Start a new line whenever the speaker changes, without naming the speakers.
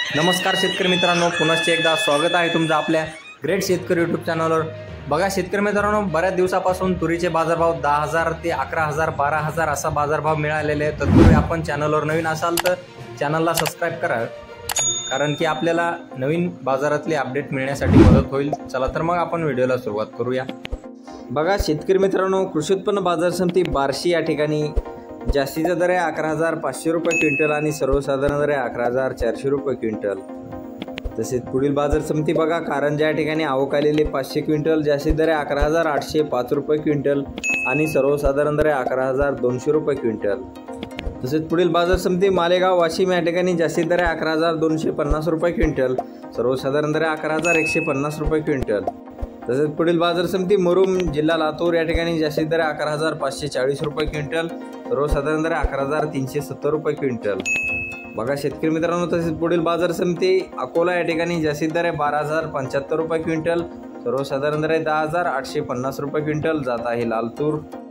नमस्कार शेतकरी मित्रांनो, पुनश्च एकदा स्वागत आहे तुमचं आपल्या ग्रेट शेतकरी यूट्यूब चॅनलवर। बघा शेतकरी मित्रांनो, बऱ्याच दिवसापासून तुरीचे बाजारभाव 10,000 ते 11,000 12,000 असा बाजारभाव मिळालेले आहेत। तत्पूर्वी आपण चॅनलवर नवीन असाल तर चॅनलला सबस्क्राइब करा, कारण की आपल्याला नवीन बाजारातले अपडेट मिळण्यासाठी मदत होईल। चला तर मग आपण व्हिडिओला सुरुवात करूया। बघा शेतकरी मित्रांनो, कृषी उत्पन्न बाजार समिती बार्शी या ठिकाणी जास्तीचा दर आहे 11,500 रुपये क्विंटल आणि सर्वसाधारण दर आहे 11,400 रुपये क्विंटल। तसेच पुढील बाजार समिती बघा, कारंजा या ठिकाणी आवक आलेले 500 क्विंटल, जास्तीत दर आहे 11,805 रुपये क्विंटल आणि सर्वसाधारण दर आहे 11,200 रुपये क्विंटल। तसेच पुढील बाजार समिती मालेगाव वाशिम या ठिकाणी जास्तीत दर आहे 11,250 रुपये क्विंटल, सर्वसाधारण दर आहे 11,150 रुपये क्विंटल। तसेच पुढील बाजार समिती मुरुम जिल्हा लातूर या ठिकाणी जास्तीत दर आहे 11,540 रुपये क्विंटल, सर्वसाधारण दर आहे 11,370 रुपये क्विंटल। बघा शेतकरी मित्रांनो, तसेच पुढील बाजार समिती अकोला या ठिकाणी जास्तीत दर आहे 12,075 रुपये क्विंटल, सर्वसाधारण दर आहे 10,850 रुपये क्विंटल। जात आहे लाल तूर।